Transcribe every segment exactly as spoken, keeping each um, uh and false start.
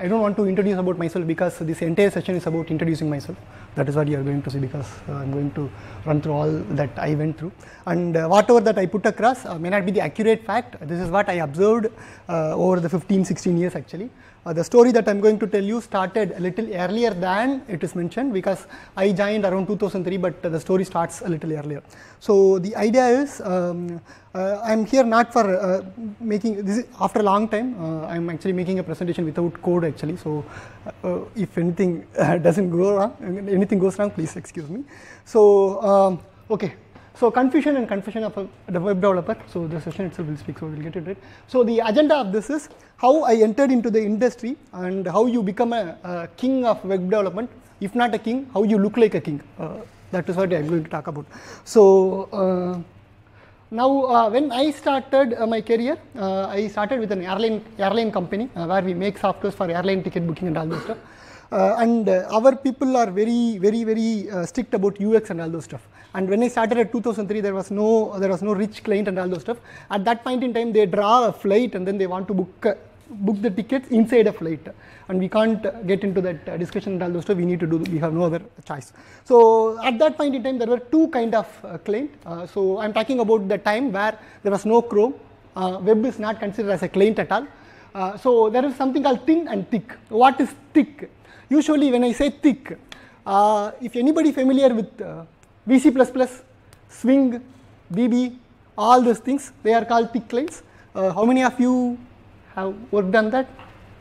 I don't want to introduce about myself because this entire session is about introducing myself. That is what you are going to see, because uh, I'm going to run through all that I went through, and uh, whatever that I put across uh, may not be the accurate fact. This is what I observed uh, over the fifteen, sixteen years actually. Uh, the story that I'm going to tell you started a little earlier than it is mentioned, because I joined around two thousand three, but uh, the story starts a little earlier. So the idea is, um, uh, I'm here not for uh, making, this is after a long time, uh, I'm actually making a presentation without code actually. So uh, if anything uh, doesn't go wrong, anything goes wrong, please excuse me. So, um, okay. So confusion and confession of a, the web developer. So the session itself will speak, so we'll get it right. So the agenda of this is how I entered into the industry and how you become a, a king of web development. If not a king, how you look like a king. Uh, that is what I'm going to talk about. So uh, now uh, when I started uh, my career, uh, I started with an airline airline company uh, where we make software for airline ticket booking and all those stuff. Uh, and uh, our people are very, very, very uh, strict about U X and all those stuff. And when I started at two thousand three, there was no there was no rich client and all those stuff. At that point in time, they draw a flight and then they want to book uh, book the tickets inside a flight, and we can't uh, get into that uh, discussion and all those stuff. We need to do. We have no other choice. So at that point in time, there were two kind of uh, client. Uh, so I'm talking about the time where there was no Chrome. Uh, web is not considered as a client at all. Uh, so there is something called thin and thick. What is thick? Usually, when I say thick, uh, if anybody familiar with uh, V C plus plus, Swing, B B, all those things, they are called thick clients. Uh, how many of you have worked on that?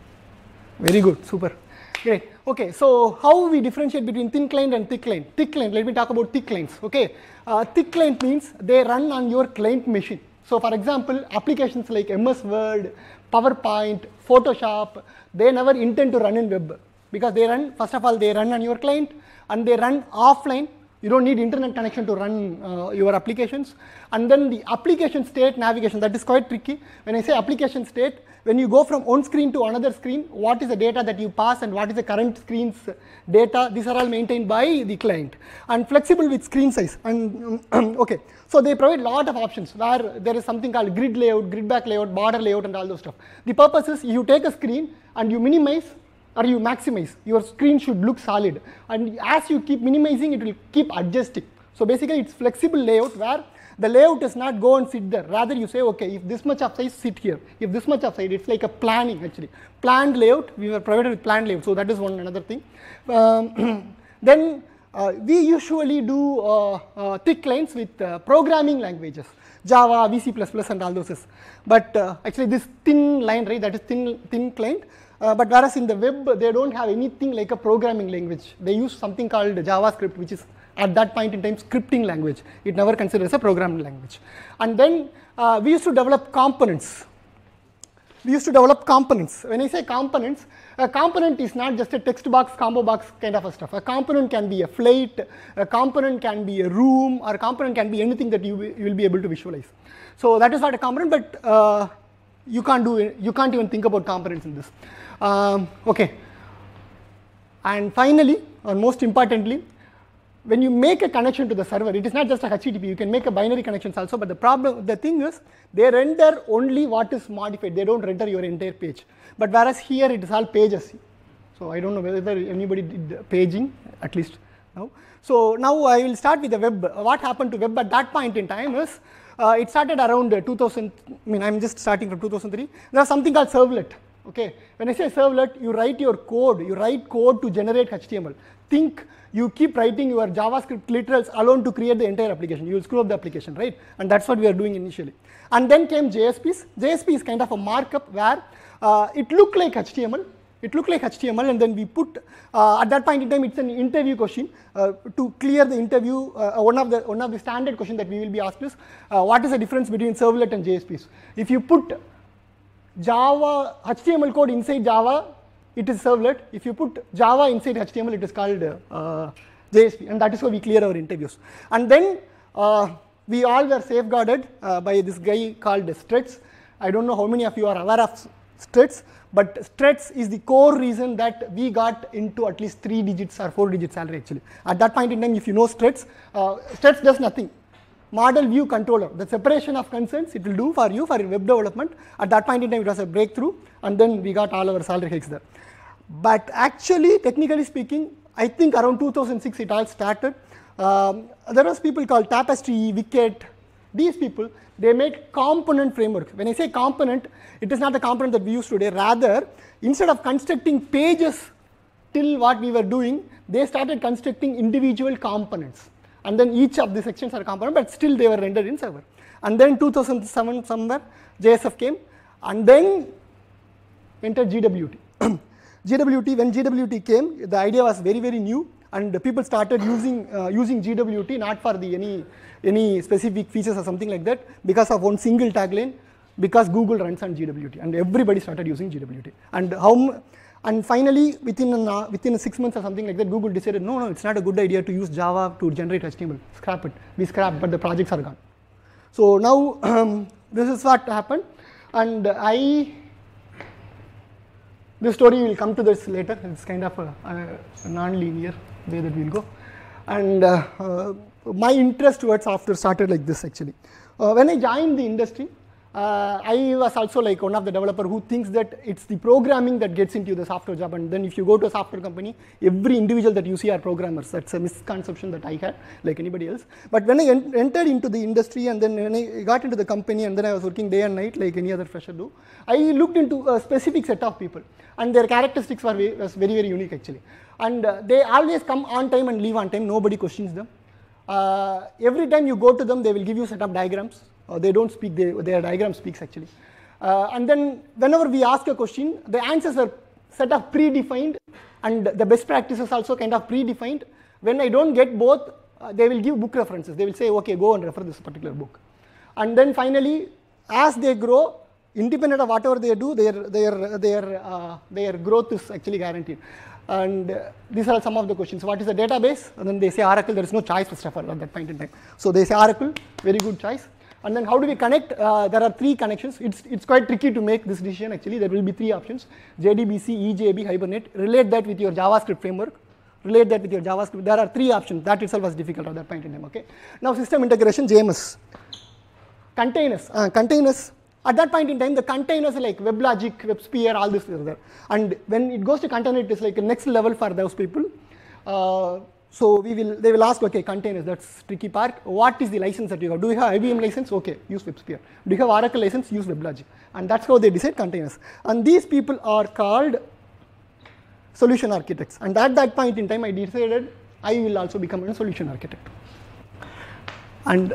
Very good, super, great. Okay, so how we differentiate between thin client and thick client? Thick client, let me talk about thick clients. Okay, uh, thick client means they run on your client machine. So for example, applications like M S Word, PowerPoint, Photoshop, they never intend to run in web, because they run, first of all, they run on your client and they run offline. You don't need internet connection to run uh, your applications. And then the application state navigation, that is quite tricky. When I say application state, when you go from one screen to another screen, what is the data that you pass and what is the current screen's data, these are all maintained by the client. And flexible with screen size. And okay, so they provide a lot of options where there is something called grid layout, grid back layout, border layout and all those stuff. The purpose is you take a screen and you minimize or you maximize, your screen should look solid, and as you keep minimizing, it will keep adjusting. So basically it's flexible layout where the layout does not go and sit there, rather you say, okay, if this much of size, sit here, if this much of size, it's like a planning actually. Planned layout, we were provided with planned layout, so that is one another thing. Um, then uh, we usually do uh, uh, thick clients with uh, programming languages, Java, V C plus plus and all those. But uh, actually this thin line, right, that is thin, thin client. Uh, but whereas in the web, they don't have anything like a programming language. They use something called JavaScript, which is at that point in time scripting language. It never considered as a programming language. And then uh, we used to develop components. We used to develop components. When I say components, a component is not just a text box, combo box kind of a stuff. A component can be a flight, a component can be a room, or a component can be anything that you, you will be able to visualize. So that is what a component, but uh, you can't do it, you can't even think about components in this. Um, okay, and finally, or most importantly, when you make a connection to the server, it is not just a H T T P, you can make a binary connections also, but the problem, the thing is, they render only what is modified, they don't render your entire page. But whereas here it is all pages. So I don't know whether anybody did paging, at least now. So now I will start with the web. What happened to web at that point in time is, uh, it started around two thousand, I mean I'm just starting from two thousand three, there was something called servlet. Okay, when I say servlet, you write your code, you write code to generate H T M L. Think you keep writing your JavaScript literals alone to create the entire application. You will screw up the application, right? And that's what we are doing initially. And then came J S Ps. J S P is kind of a markup where uh, it looked like H T M L. It looked like H T M L, and then we put uh, at that point in time it's an interview question uh, to clear the interview. Uh, one of the one of the standard questions that we will be asked is uh, what is the difference between servlet and J S Ps? If you put Java H T M L code inside Java, it is servlet. If you put Java inside H T M L, it is called uh, J S P, and that is how we clear our interviews. And then uh, we all were safeguarded uh, by this guy called Struts. I don't know how many of you are aware of Struts, but Struts is the core reason that we got into at least three digits or four digit salary actually. At that point in time, if you know Struts, uh, Struts does nothing. Model view controller, the separation of concerns, it will do for you for your web development. At that point in time, it was a breakthrough, and then we got all our salary hikes there. But actually, technically speaking, I think around two thousand six it all started. Um, there was people called Tapestry, Wicket. These people, they made component framework. When I say component, it is not the component that we use today. Rather, instead of constructing pages till what we were doing, they started constructing individual components. And then each of the sections are component, but still they were rendered in server. And then two thousand seven somewhere, J S F came, and then entered G W T. G W T, when G W T came, the idea was very, very new, and people started using uh, using G W T not for the any any specific features or something like that, because of one single tagline, because Google runs on G W T, and everybody started using G W T. And how and finally, within an, uh, within six months or something like that, Google decided, no, no, it's not a good idea to use Java to generate H T M L. Scrap it. We scrap, but the projects are gone. So now um, this is what happened, and I. This story will come to this later. It's kind of a, a non-linear way that we'll go. And uh, uh, my interest towards software started like this actually. Uh, when I joined the industry, uh, I was also like one of the developer who thinks that it's the programming that gets into the software job, and then if you go to a software company, every individual that you see are programmers. That's a misconception that I had, like anybody else. But when I en entered into the industry, and then when I got into the company, and then I was working day and night like any other fresher do, I looked into a specific set of people, and their characteristics were very, was very, very unique actually. And uh, they always come on time and leave on time. Nobody questions them. Uh, every time you go to them, they will give you set of diagrams. Uh, they don't speak, they, their diagram speaks actually. Uh, and then whenever we ask a question, the answers are set of predefined, and the best practices also kind of predefined. When I don't get both, uh, they will give book references. They will say, okay, go and refer this particular book. And then finally, as they grow, independent of whatever they do, their, their, their, uh, their growth is actually guaranteed. And uh, these are some of the questions. What is a database? And then they say Oracle. There is no choice first of all at that point in time. So they say Oracle, very good choice. And then how do we connect? Uh, there are three connections. It's, it's quite tricky to make this decision actually. There will be three options: J D B C, E J B, Hibernate. Relate that with your JavaScript framework. Relate that with your JavaScript. There are three options. That itself was difficult at that point in time. Okay. Now system integration, J M S. Containers. Uh, containers. At that point in time, the containers like WebLogic, WebSphere, all this is there. And when it goes to container, it is like a next level for those people. Uh, so we will, they will ask, okay, containers, that's tricky part. What is the license that you have? Do you have I B M license? Okay, use WebSphere. Do you have Oracle license? Use WebLogic. And that's how they decide containers. And these people are called solution architects. And at that point in time, I decided I will also become a solution architect. And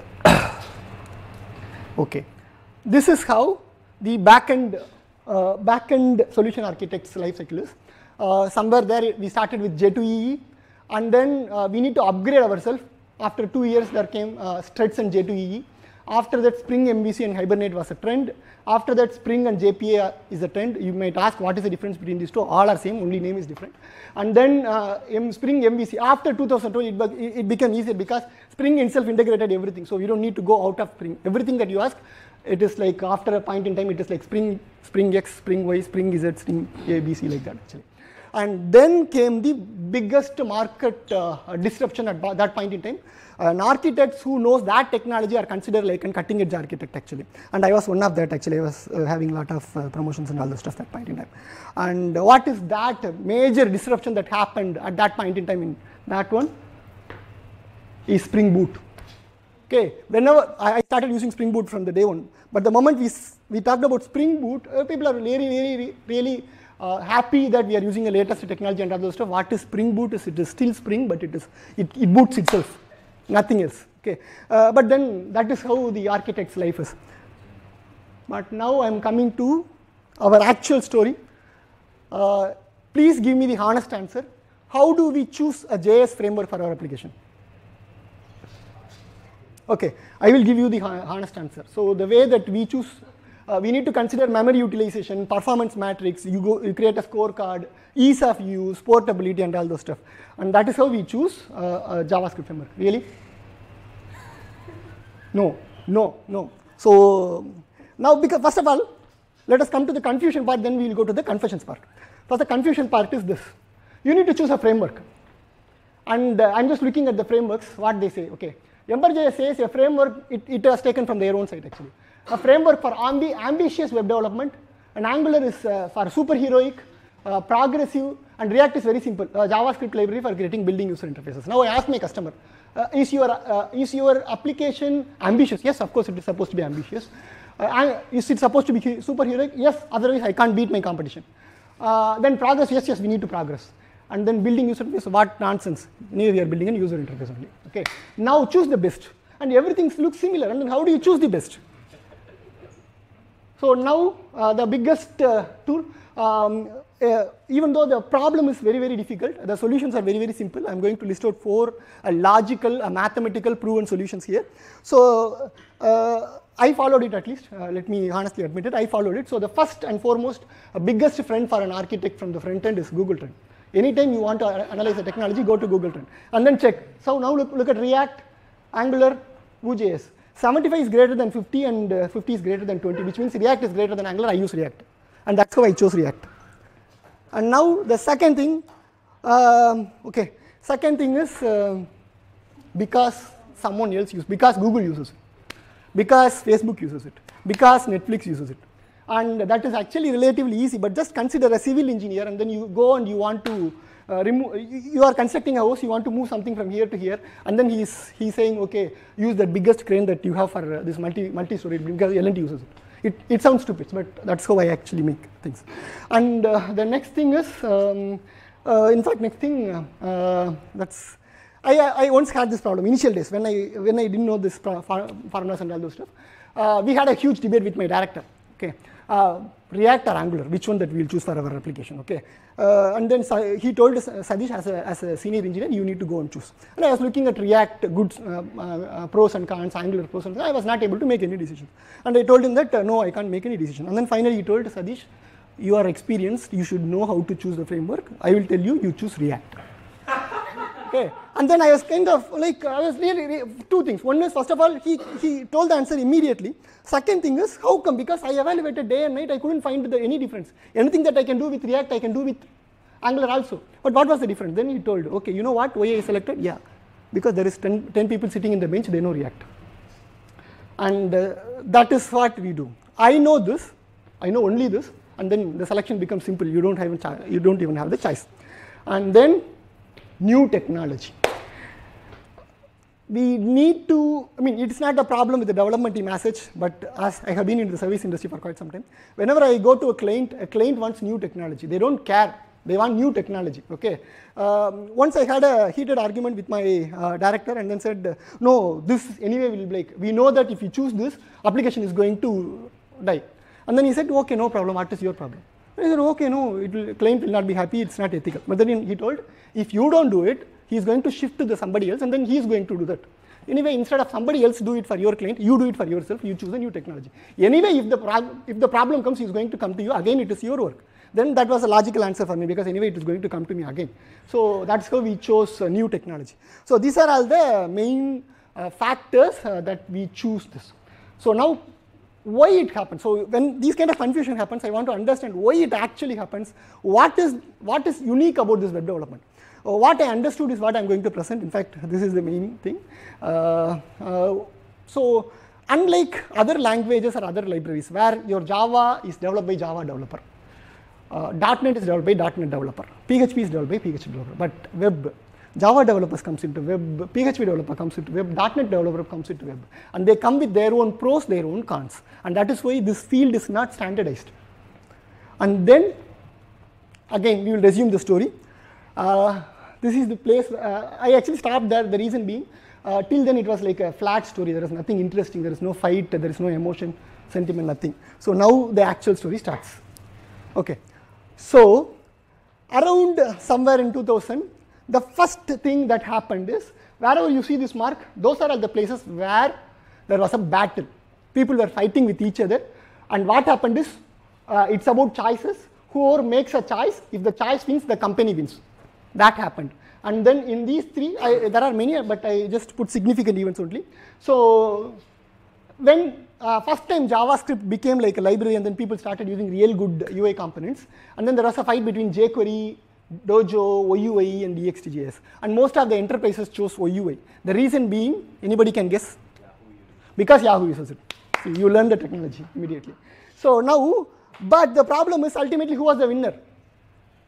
okay. This is how the backend uh, backend solution architect's life cycle is. Uh, somewhere there we started with J two E E, and then uh, we need to upgrade ourselves. After two years there came uh, Struts and J two E E. After that, Spring M V C and Hibernate was a trend. After that, Spring and J P A is a trend. You might ask what is the difference between these two? All are same, only name is different. And then uh, M Spring M V C, after two thousand twelve, it, be it became easier because Spring itself integrated everything. So you don't need to go out of Spring. Everything that you ask, it is like after a point in time, it is like Spring, Spring X, Spring Y, Spring Z, Spring A, B, C, like that actually. And then came the biggest market uh, disruption at that point in time. Uh, and architects who knows that technology are considered like a cutting edge architect actually. And I was one of that actually. I was uh, having a lot of uh, promotions and all the stuff at that point in time. And what is that major disruption that happened at that point in time in that one? Is Spring Boot. Okay, whenever I started using Spring Boot from the day one, but the moment we, we talked about Spring Boot, uh, people are really, really, really uh, happy that we are using the latest technology and all those stuff. What is Spring Boot? Is it is still Spring, but it is it, it boots itself, nothing else. Okay, uh, but then that is how the architect's life is. But now I am coming to our actual story. Uh, please give me the honest answer. How do we choose a J S framework for our application? Okay, I will give you the honest answer. So the way that we choose, uh, we need to consider memory utilization, performance matrix, you, go, you create a scorecard, ease of use, portability and all those stuff. And that is how we choose uh, a JavaScript framework. Really? No, no, no. So now, because first of all, let us come to the confusion part, then we will go to the confessions part. First, the confusion part is this. You need to choose a framework. And uh, I'm just looking at the frameworks, what they say, okay. EmberJS says a framework, it, it was taken from their own site actually. A framework for ambi ambitious web development, and Angular is uh, for superheroic, uh, progressive, and React is very simple, uh, JavaScript library for creating building user interfaces. Now I ask my customer, uh, is, your, uh, is your application ambitious? Yes, of course it is supposed to be ambitious. Uh, is it supposed to be superheroic? Yes, otherwise I can't beat my competition. Uh, then progress, yes, yes, we need to progress. And then building user interface, what nonsense. Anyway, we are building a user interface only. Okay. Now choose the best. And everything looks similar. And then how do you choose the best? So now uh, the biggest uh, tool, um, uh, even though the problem is very, very difficult, the solutions are very, very simple. I'm going to list out four uh, logical, uh, mathematical proven solutions here. So uh, I followed it at least, uh, let me honestly admit it, I followed it. So the first and foremost, uh, biggest friend for an architect from the front end is Google Trend. Anytime you want to analyze the technology, go to Google Trend and then check. So now look, look at React, Angular, Vue.js. seventy-five is greater than fifty and uh, fifty is greater than twenty, which means React is greater than Angular. I use React. And that's how I chose React. And now the second thing, um, okay, second thing is uh, because someone else uses, because Google uses it, because Facebook uses it, because Netflix uses it. And that is actually relatively easy, but just consider a civil engineer and then you go and you want to uh, remove, you are constructing a house, you want to move something from here to here, and then he's, he's saying, okay, use the biggest crane that you have for uh, this multi, multi-story, because L and T uses it. It, it sounds stupid, but that's how I actually make things. And uh, the next thing is, um, uh, in fact, next thing, uh, that's, I, I once had this problem, initial days, when I, when I didn't know this formulas and all those stuff. Uh, we had a huge debate with my director, okay. Uh, React or Angular, which one that we will choose for our application, okay. Uh, and then he told Sathish, as a, as a senior engineer, you need to go and choose. And I was looking at React good uh, uh, pros and cons, Angular pros and cons. I was not able to make any decision. And I told him that, uh, no, I can't make any decision. And then finally he told Sathish, you are experienced, you should know how to choose the framework. I will tell you, you choose React. Okay. And then I was kind of like, I was really, really, two things. One is, first of all, he, he told the answer immediately. Second thing is, how come? Because I evaluated day and night, I couldn't find the, any difference. Anything that I can do with React, I can do with Angular also. But what was the difference? Then he told, okay, you know what, why I selected? Yeah, because there is ten, ten people sitting in the bench, they know React. And uh, that is what we do. I know this, I know only this, and then the selection becomes simple. You don't have, you don't even have the choice. And then, new technology. We need to, I mean, it's not a problem with the development team as such, but as I have been in the service industry for quite some time, whenever I go to a client, a client wants new technology. They don't care. They want new technology, okay. Um, once I had a heated argument with my uh, director and then said, no, this anyway will be like, we know that if you choose this, application is going to die. And then he said, okay, no problem, what is your problem? I said, okay, no, it will, client will not be happy, it's not ethical. But then he told, if you don't do it, he is going to shift to the somebody else and then he is going to do that. Anyway, instead of somebody else do it for your client, you do it for yourself, you choose a new technology. Anyway, if the, if the problem comes, he is going to come to you, again it is your work. Then that was a logical answer for me because anyway it is going to come to me again. So that's how we chose uh, new technology. So these are all the main uh, factors uh, that we choose this. So now, why it happens? So when these kind of confusion happens, I want to understand why it actually happens. What is, what is unique about this web development? Uh, what I understood is what I'm going to present. In fact, this is the main thing. Uh, uh, so unlike other languages or other libraries where your Java is developed by Java developer, uh, .NET is developed by .NET developer, P H P is developed by P H P developer, but web, Java developers comes into web, P H P developer comes into web, .NET developer comes into web, and they come with their own pros, their own cons, and that is why this field is not standardized. And then, again, we will resume the story. Uh, this is the place, uh, I actually stopped there, the reason being, uh, till then it was like a flat story, there is nothing interesting, there is no fight, there is no emotion, sentiment, nothing. So now the actual story starts. Okay, so around somewhere in two thousand, the first thing that happened is, wherever you see this mark, those are all the places where there was a battle. People were fighting with each other, and what happened is, uh, it's about choices. Whoever makes a choice, if the choice wins, the company wins. That happened. And then in these three, I, there are many, but I just put significant events only. So when uh, first time JavaScript became like a library, and then people started using real good U I components, and then there was a fight between jQuery, Dojo, O U I, and E X T J S, and most of the enterprises chose O U I. The reason being, anybody can guess? Because Yahoo uses it. See, you learn the technology immediately. So now, but the problem is ultimately who was the winner?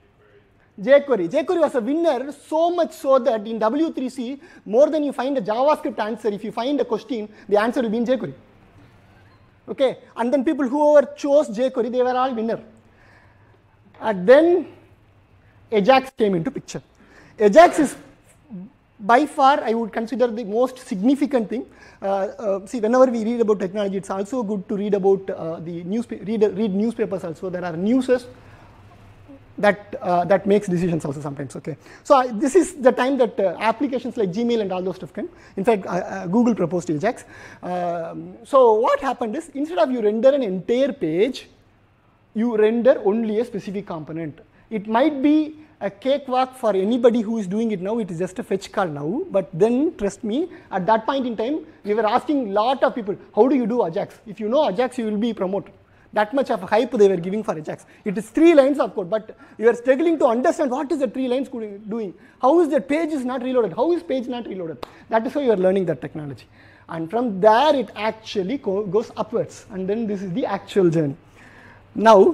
jQuery. jQuery was a winner so much so that in W three C, more than you find a JavaScript answer, if you find a question, the answer will be in jQuery. Okay, and then people whoever chose jQuery, they were all winner. And then Ajax came into picture. Ajax is by far, I would consider the most significant thing. Uh, uh, see, whenever we read about technology, it's also good to read about uh, the newspaper, read, read newspapers also. There are newses that uh, that makes decisions also sometimes. Okay, so uh, this is the time that uh, applications like Gmail and all those stuff came. In fact, uh, uh, Google proposed Ajax. Um, so what happened is, instead of you render an entire page, you render only a specific component. It might be a cakewalk for anybody who is doing it now. It is just a fetch call now. But then, trust me, at that point in time, we were asking a lot of people, how do you do Ajax? If you know Ajax, you will be promoted. That much of hype they were giving for Ajax. It is three lines of code, but you are struggling to understand what is the three lines doing. How is the page is not reloaded? How is page not reloaded? That is how you are learning that technology. And from there, it actually goes upwards. And then this is the actual journey. Now,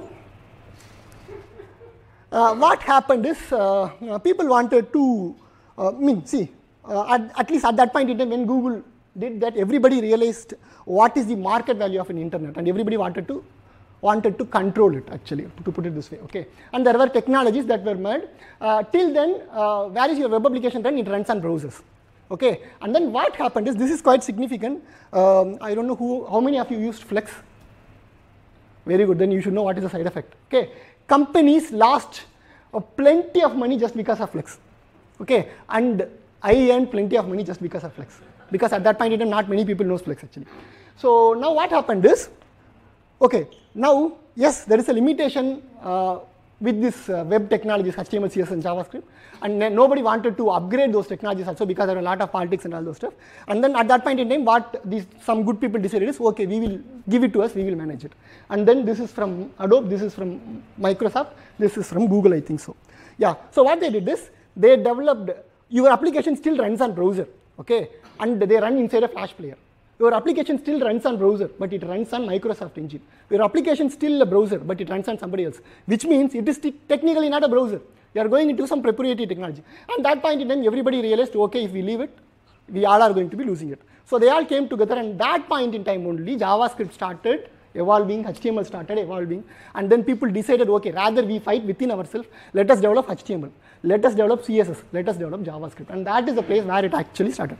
Uh, what happened is, uh, you know, people wanted to, uh, I mean, see, uh, at, at least at that point in time when Google did that, everybody realized what is the market value of an internet, and everybody wanted to wanted to control it, actually, to put it this way. Okay, and there were technologies that were made. Uh, till then, uh, where is your web application run? It runs on browsers. Okay, and then what happened is, this is quite significant. Um, I don't know who, how many of you used Flex? Very good. Then you should know what is the side effect. Okay. Companies lost uh, plenty of money just because of Flex. Okay, and I earned plenty of money just because of Flex. Because at that point in time, not many people knows Flex actually. So now what happened is, okay, now yes, there is a limitation uh, with this uh, web technologies, H T M L, C S S, and JavaScript, and nobody wanted to upgrade those technologies also because there are a lot of politics and all those stuff. And then at that point in time, what these some good people decided is, okay, we will give it to us, we will manage it. And then this is from Adobe, this is from Microsoft, this is from Google, I think so. Yeah. So what they did is, they developed, your application still runs on browser, okay, and they run inside a Flash player. Your application still runs on browser, but it runs on Microsoft engine. Your application still a browser, but it runs on somebody else, which means it is technically not a browser. You are going into some proprietary technology. And that point in time, everybody realized, okay, if we leave it, we all are going to be losing it. So they all came together, and that point in time only, JavaScript started evolving, H T M L started evolving, and then people decided, okay, rather we fight within ourselves, let us develop H T M L, let us develop C S S, let us develop JavaScript. And that is the place where it actually started.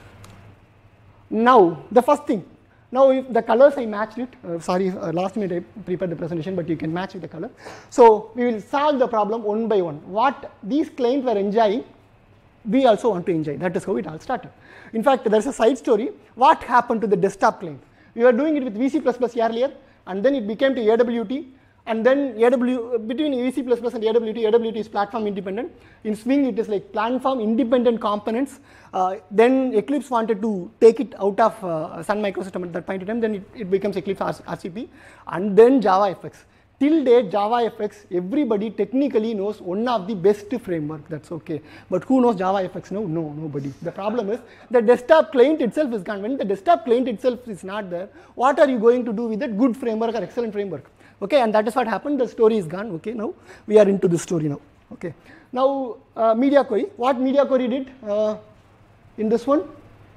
Now, the first thing, now if the colors I matched it, uh, sorry, uh, last minute I prepared the presentation, but you can match with the color. So we will solve the problem one by one. What these clients were enjoying, we also want to enjoy. That is how it all started. In fact, there is a side story. What happened to the desktop client? We were doing it with V C plus plus earlier, and then it became to A W T, and then A W, between V C plus plus and A W T, A W T is platform independent. In Swing, it is like platform independent components. Uh, then Eclipse wanted to take it out of uh, Sun Microsystem at that point in time, then it, it becomes Eclipse R C P, and then JavaFX. Till date, JavaFX, everybody technically knows one of the best framework, that's okay. But who knows JavaFX now? No, nobody. The problem is the desktop client itself is gone. When the desktop client itself is not there, what are you going to do with that good framework or excellent framework? Okay, and that is what happened. The story is gone. Okay, now we are into this story now. Okay, now uh, media query. What media query did uh, in this one?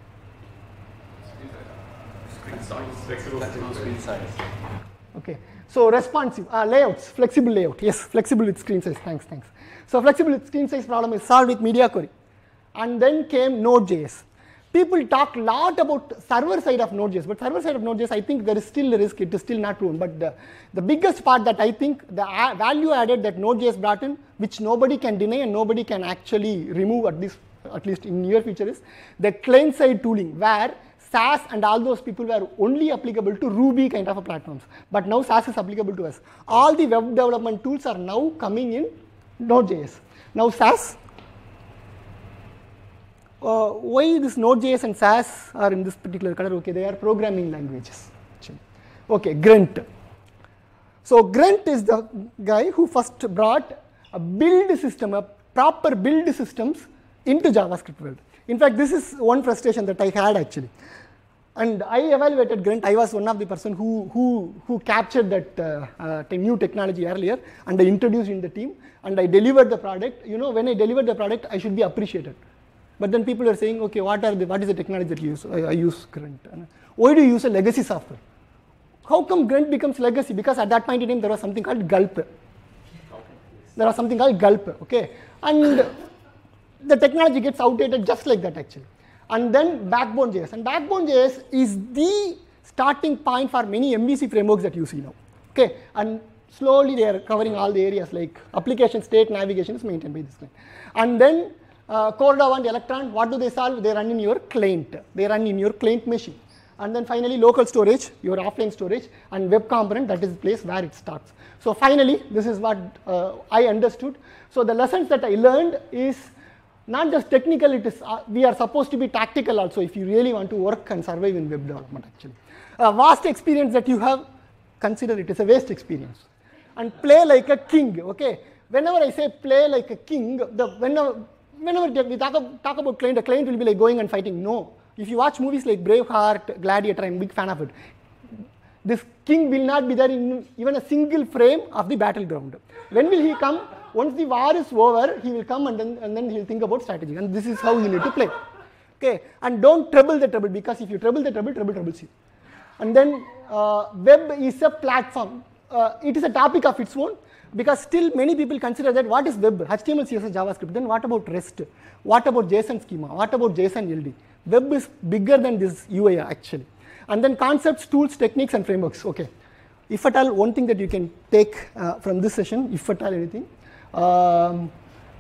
Screen size. Flexible screen size. Okay, so responsive uh, layouts, flexible layout. Yes, flexible with screen size. Thanks, thanks. So flexible with screen size problem is solved with media query, and then came Node.js. People talk a lot about server side of Node.js, but server side of Node.js, I think there is still a risk, it is still not proven. But the, the biggest part that I think, the value added that Node.js brought in, which nobody can deny and nobody can actually remove at least, at least in near future, is the client side tooling, where SaaS and all those people were only applicable to Ruby kind of a platforms. But now SaaS is applicable to us. All the web development tools are now coming in Node.js. Now SaaS. Uh, why this Node.js and SaaS are in this particular color? Okay, they are programming languages. Actually. Okay, Grunt. So Grunt is the guy who first brought a build system, a proper build systems into JavaScript world. In fact, this is one frustration that I had actually. And I evaluated Grunt. I was one of the person who who who captured that uh, uh, new technology earlier, and I introduced in the team, and I delivered the product. You know, when I delivered the product, I should be appreciated. But then people are saying, okay, what are the what is the technology that you use? I, I use Grunt. Why do you use a legacy software? How come Grunt becomes legacy? Because at that point in time there was something called Gulp. There was something called Gulp. Okay, and the technology gets outdated just like that actually. And then Backbone J S, and Backbone J S is the starting point for many M V C frameworks that you see now. Okay, and slowly they are covering all the areas like application state navigation is maintained by this client. And then uh, Corda and Electron, what do they solve? They run in your client. They run in your client machine. And then finally local storage, your offline storage, and web component, that is the place where it starts. So finally, this is what uh, I understood. So the lessons that I learned is not just technical, it is, uh, we are supposed to be tactical also if you really want to work and survive in web development actually. A vast experience that you have, consider it as a waste experience. And play like a king, okay? Whenever I say play like a king, the, whenever, whenever we talk, of, talk about client, a client will be like going and fighting. No. If you watch movies like Braveheart, Gladiator, I'm a big fan of it. This king will not be there in even a single frame of the battleground. When will he come? Once the war is over, he will come and then, and then he will think about strategy. And this is how you need to play. Okay, and don't trouble the trouble, because if you trouble the trouble, trouble troubles you. And then uh, web is a platform. Uh, it is a topic of its own, because still many people consider that what is web? H T M L, C S S, JavaScript. Then what about REST? What about JSON schema? What about JSON L D? Web is bigger than this U I actually. And then concepts, tools, techniques, and frameworks. Okay. If at all, one thing that you can take uh, from this session, if at all anything, um,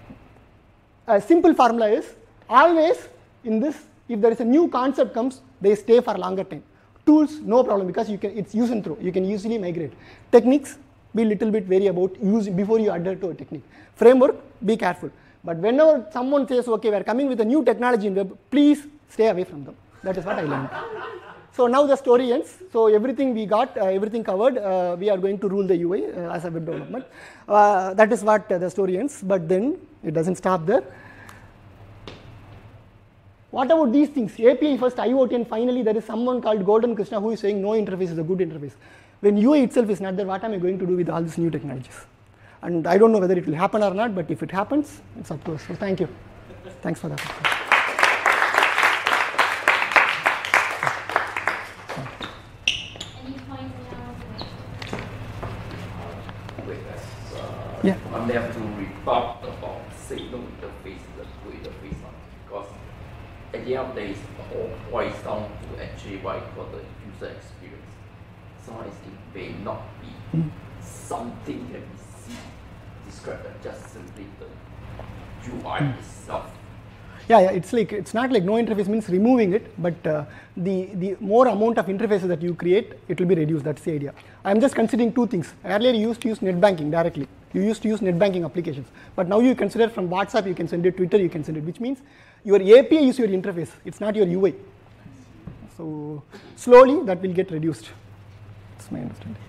a simple formula is always in this, if there is a new concept comes, they stay for longer time. Tools, no problem, because you can, it's use and throw. You can easily migrate. Techniques, be little bit wary about using before you adhere to a technique. Framework, be careful. But whenever someone says, okay, we are coming with a new technology in web, please stay away from them. That is what I learned. So now the story ends. So everything we got, uh, everything covered, uh, we are going to rule the U I uh, as a web development. Uh, that is what uh, the story ends, but then it doesn't stop there. What about these things? A P I first, I O T, and finally there is someone called Golden Krishna who is saying no interface is a good interface. When U I itself is not there, what am I going to do with all these new technologies? And I don't know whether it will happen or not, but if it happens, it's up to us. So thank you. Thanks for that. Yeah. I'm left to rebut about say no interface is a good interface, because at the end of the day, it's all boils down to actually what I call the user experience. Sometimes it may not be mm. something that we see described as just simply the U I mm. itself. Yeah, yeah, it's like it's not like no interface means removing it, but uh, the the more amount of interfaces that you create, it will be reduced. That's the idea. I'm just considering two things. Earlier you used to use net banking directly. You used to use net banking applications, but now you consider from WhatsApp you can send it, Twitter you can send it, which means your A P I is your interface. It's not your U I. So slowly that will get reduced. That's my understanding.